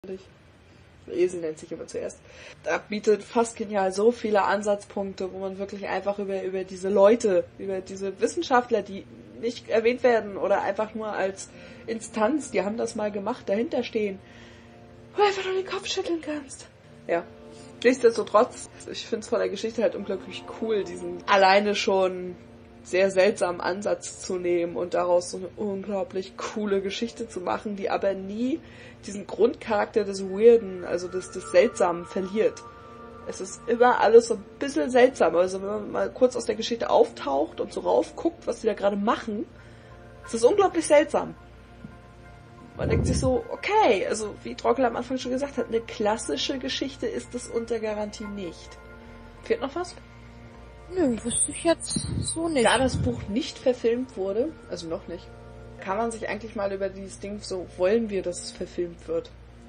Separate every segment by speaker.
Speaker 1: Esel nennt sich immer zuerst. Da bietet fast genial so viele Ansatzpunkte, wo man wirklich einfach über diese Leute, über diese Wissenschaftler, die nicht erwähnt werden oder einfach nur als Instanz, die haben das mal gemacht, dahinter stehen, wo du einfach nur den Kopf schütteln kannst. Ja. Nichtsdestotrotz, ich finde es von der Geschichte halt unglaublich cool, diesen alleine schon sehr seltsamen Ansatz zu nehmen und daraus so eine unglaublich coole Geschichte zu machen, die aber nie diesen Grundcharakter des Weirden, also des Seltsamen verliert. Es ist immer alles so ein bisschen seltsam. Also wenn man mal kurz aus der Geschichte auftaucht und so raufguckt, was die da gerade machen, es ist unglaublich seltsam. Man denkt sich so, okay, also wie Trockel am Anfang schon gesagt hat, eine klassische Geschichte ist es unter Garantie nicht. Fehlt noch was?
Speaker 2: Nö, wüsste ich jetzt so nicht.
Speaker 1: Da das Buch nicht verfilmt wurde, also noch nicht, kann man sich eigentlich mal über dieses Ding so, wollen wir, dass es verfilmt wird?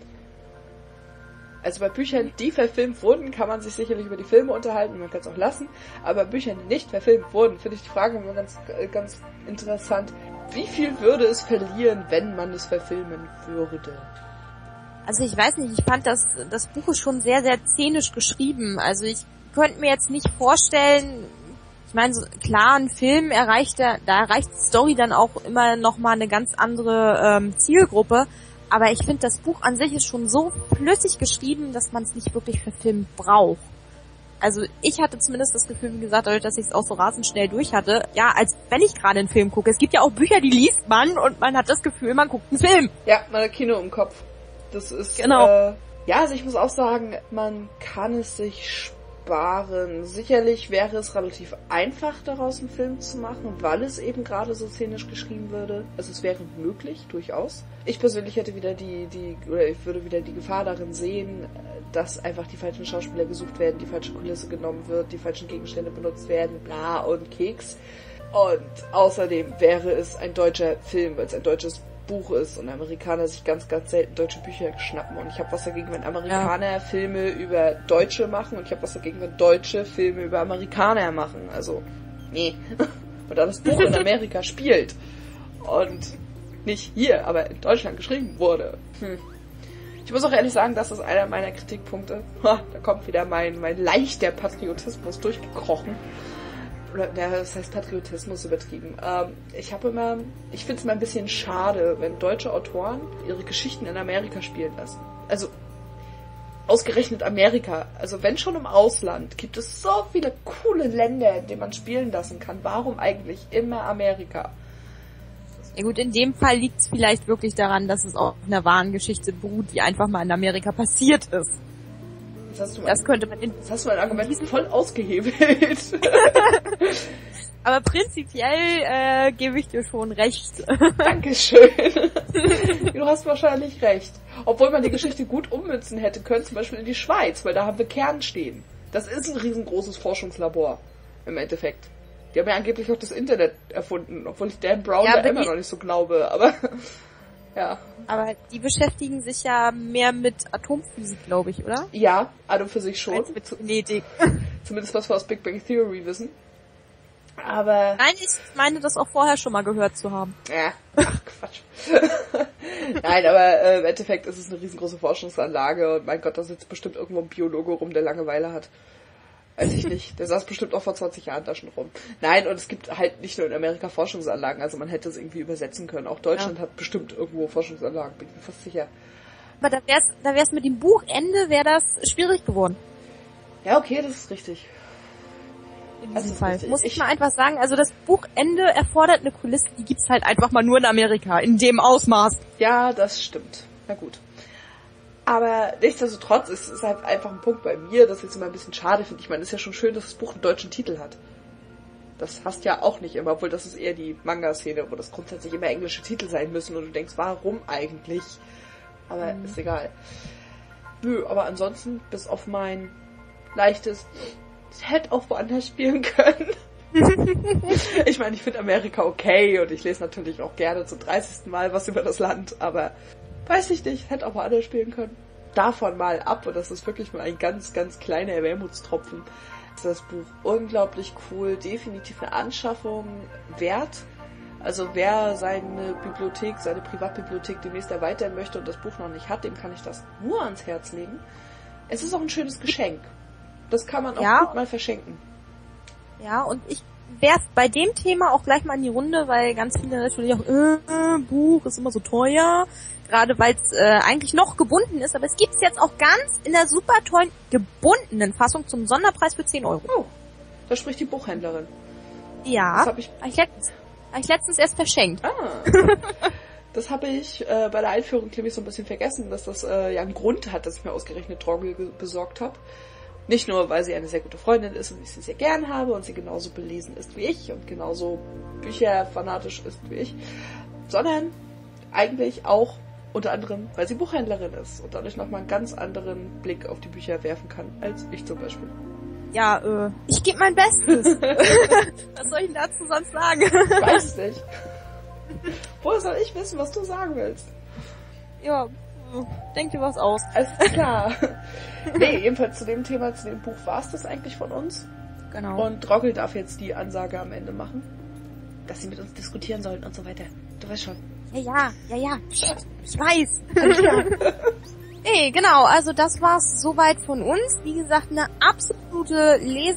Speaker 1: Also bei Büchern, die verfilmt wurden, kann man sich sicherlich über die Filme unterhalten, man kann es auch lassen, aber bei Büchern, die nicht verfilmt wurden, finde ich die Frage immer ganz, ganz interessant. Wie viel würde es verlieren, wenn man es verfilmen würde?
Speaker 2: Also ich weiß nicht, ich fand das Buch ist schon sehr, sehr szenisch geschrieben. Also ich könnte mir jetzt nicht vorstellen, ich meine, so, klar, ein Film da erreicht die Story dann auch immer nochmal eine ganz andere Zielgruppe, aber ich finde, das Buch an sich ist schon so flüssig geschrieben, dass man es nicht wirklich verfilmt braucht. Also ich hatte zumindest das Gefühl, wie gesagt, dadurch, dass ich es auch so rasend schnell durch hatte, ja, als wenn ich gerade einen Film gucke. Es gibt ja auch Bücher, die liest man und man hat das Gefühl, man guckt einen Film.
Speaker 1: Ja, man hat Kino im Kopf. Das ist,
Speaker 2: genau.
Speaker 1: Ja, also ich muss auch sagen, man kann es sich sparen. Sicherlich wäre es relativ einfach, daraus einen Film zu machen, weil es eben gerade so szenisch geschrieben würde. Also es wäre möglich, durchaus. Ich persönlich hätte wieder ich würde wieder die Gefahr darin sehen, dass einfach die falschen Schauspieler gesucht werden, die falsche Kulisse genommen wird, die falschen Gegenstände benutzt werden, bla und Keks. Und außerdem wäre es ein deutscher Film, weil es ein deutsches Buch ist und Amerikaner sich ganz, ganz selten deutsche Bücher schnappen. Und ich habe was dagegen, wenn Amerikaner Filme über Deutsche machen, und ich habe was dagegen, wenn Deutsche Filme über Amerikaner machen. Also, nee. Und da das Buch in Amerika spielt und nicht hier, aber in Deutschland geschrieben wurde. Ich muss auch ehrlich sagen, das ist einer meiner Kritikpunkte. Da kommt wieder mein leichter Patriotismus durchgekrochen. Oder, das heißt Patriotismus übertrieben. Ich finde es immer ein bisschen schade, wenn deutsche Autoren ihre Geschichten in Amerika spielen lassen. Also, ausgerechnet Amerika. Also, wenn schon im Ausland, gibt es so viele coole Länder, in denen man spielen lassen kann. Warum eigentlich immer Amerika?
Speaker 2: Ja gut, in dem Fall liegt es vielleicht wirklich daran, dass es auf einer wahren Geschichte beruht, die einfach mal in Amerika passiert ist. Das könnte man
Speaker 1: das hast du mein Argument voll ausgehebelt.
Speaker 2: Aber prinzipiell gebe ich dir schon recht.
Speaker 1: Dankeschön. Du hast wahrscheinlich recht. Obwohl man die Geschichte gut ummünzen hätte können, zum Beispiel in die Schweiz, weil da haben wir Kern stehen. Das ist ein riesengroßes Forschungslabor, im Endeffekt. Die haben ja angeblich auch das Internet erfunden, obwohl ich Dan Brown da immer noch nicht so glaube, aber ja.
Speaker 2: Aber die beschäftigen sich ja mehr mit Atomphysik, glaube ich, oder?
Speaker 1: Ja, an und für sich schon.
Speaker 2: Als mit Genetik.
Speaker 1: Zumindest was wir aus Big Bang Theory wissen. Aber...
Speaker 2: Nein, ich meine das auch vorher schon mal gehört zu haben.
Speaker 1: Ja, ach Quatsch. Nein, aber im Endeffekt ist es eine riesengroße Forschungsanlage und mein Gott, da sitzt bestimmt irgendwo ein Biologe rum, der Langeweile hat. Weiß ich nicht. Der saß bestimmt auch vor 20 Jahren da schon rum. Nein, und es gibt halt nicht nur in Amerika Forschungsanlagen, also man hätte es irgendwie übersetzen können. Auch Deutschland hat bestimmt irgendwo Forschungsanlagen, bin ich mir fast sicher.
Speaker 2: Aber da wär's mit dem Buchende, wäre das schwierig geworden.
Speaker 1: Ja, okay, das ist richtig.
Speaker 2: In diesem Fall. Muss ich mal einfach sagen, also das Buchende erfordert eine Kulisse, die gibt's halt einfach mal nur in Amerika, in dem Ausmaß.
Speaker 1: Ja, das stimmt. Na gut. Aber nichtsdestotrotz ist es halt einfach ein Punkt bei mir, das ich jetzt immer ein bisschen schade finde. Ich meine, es ist ja schon schön, dass das Buch einen deutschen Titel hat. Das hast ja auch nicht immer, obwohl das ist eher die Manga-Szene, wo das grundsätzlich immer englische Titel sein müssen und du denkst, warum eigentlich? Aber ist egal. Nö, aber ansonsten, bis auf mein leichtes, es hätte auch woanders spielen können. Ich meine, ich finde Amerika okay und ich lese natürlich auch gerne zum 30. Mal was über das Land, aber weiß ich nicht, hätte auch woanders spielen können. Davon mal ab, und das ist wirklich mal ein ganz, ganz kleiner Wermutstropfen. Das Buch unglaublich cool, definitiv eine Anschaffung wert. Also wer seine Bibliothek, seine Privatbibliothek demnächst erweitern möchte und das Buch noch nicht hat, dem kann ich das nur ans Herz legen. Es ist auch ein schönes Geschenk. Das kann man auch gut mal verschenken.
Speaker 2: Ja, und ich werf bei dem Thema auch gleich mal in die Runde, weil ganz viele natürlich auch, Buch ist immer so teuer, gerade weil es eigentlich noch gebunden ist, aber es gibt's jetzt auch ganz in der super tollen gebundenen Fassung zum Sonderpreis für 10 Euro.
Speaker 1: Oh, da spricht die Buchhändlerin.
Speaker 2: Ja,
Speaker 1: das hab ich
Speaker 2: letztens erst verschenkt.
Speaker 1: Das habe ich bei der Einführung, glaube ich, so ein bisschen vergessen, dass das einen Grund hat, dass ich mir ausgerechnet Trogel besorgt habe. Nicht nur, weil sie eine sehr gute Freundin ist und ich sie sehr gern habe und sie genauso belesen ist wie ich und genauso bücherfanatisch ist wie ich, sondern eigentlich auch unter anderem, weil sie Buchhändlerin ist und dadurch nochmal einen ganz anderen Blick auf die Bücher werfen kann, als ich zum Beispiel.
Speaker 2: Ja, ich gebe mein Bestes. Was soll ich dazu sonst sagen?
Speaker 1: Ich weiß es nicht. Woher soll ich wissen, was du sagen willst?
Speaker 2: Ja, denk dir was aus.
Speaker 1: Alles klar. Nee, jedenfalls zu dem Thema, zu dem Buch war es das eigentlich von uns.
Speaker 2: Genau.
Speaker 1: Und Rogel darf jetzt die Ansage am Ende machen, dass sie mit uns diskutieren sollen und so weiter. Du weißt schon.
Speaker 2: Ja. Ich weiß. Nee, genau, also das war's soweit von uns. Wie gesagt, eine absolute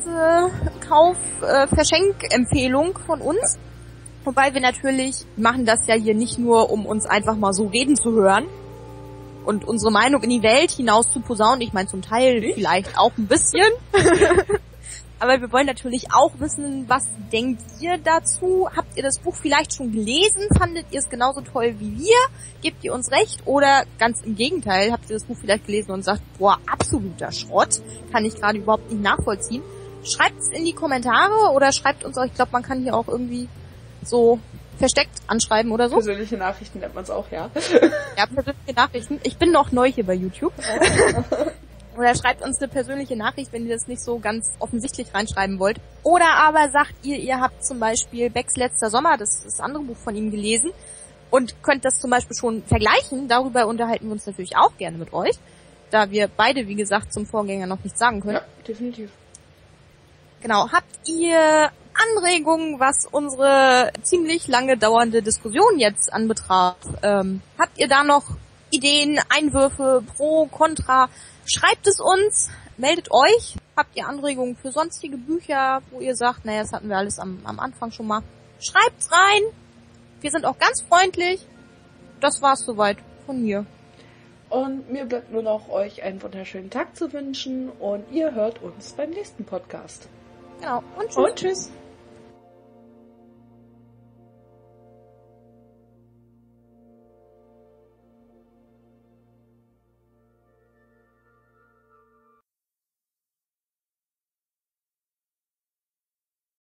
Speaker 2: Verschenkempfehlung von uns. Wobei wir natürlich machen das ja hier nicht nur, um uns einfach mal so reden zu hören und unsere Meinung in die Welt hinaus zu posaunen. Ich meine, zum Teil vielleicht auch ein bisschen. Aber wir wollen natürlich auch wissen, was denkt ihr dazu? Habt ihr das Buch vielleicht schon gelesen? Fandet ihr es genauso toll wie wir? Gebt ihr uns recht? Oder ganz im Gegenteil, habt ihr das Buch vielleicht gelesen und sagt, boah, absoluter Schrott, kann ich gerade überhaupt nicht nachvollziehen? Schreibt es in die Kommentare oder schreibt uns auch, ich glaube, man kann hier auch irgendwie so versteckt anschreiben oder so.
Speaker 1: Persönliche Nachrichten nennt man es auch, ja.
Speaker 2: Ja, persönliche Nachrichten. Ich bin noch neu hier bei YouTube. Oder schreibt uns eine persönliche Nachricht, wenn ihr das nicht so ganz offensichtlich reinschreiben wollt. Oder aber sagt ihr habt zum Beispiel Becks letzter Sommer, das ist das andere Buch von ihm, gelesen und könnt das zum Beispiel schon vergleichen. Darüber unterhalten wir uns natürlich auch gerne mit euch, da wir beide, wie gesagt, zum Vorgänger noch nichts sagen können.
Speaker 1: Ja, definitiv.
Speaker 2: Genau. Habt ihr Anregungen, was unsere ziemlich lange dauernde Diskussion jetzt anbetraf? Habt ihr da noch Ideen, Einwürfe, pro, contra? Schreibt es uns, meldet euch. Habt ihr Anregungen für sonstige Bücher, wo ihr sagt, naja, das hatten wir alles am Anfang schon mal. Schreibt's rein. Wir sind auch ganz freundlich. Das war's soweit von mir.
Speaker 1: Und mir bleibt nur noch, euch einen wunderschönen Tag zu wünschen und ihr hört uns beim nächsten Podcast.
Speaker 2: Genau.
Speaker 1: Und tschüss.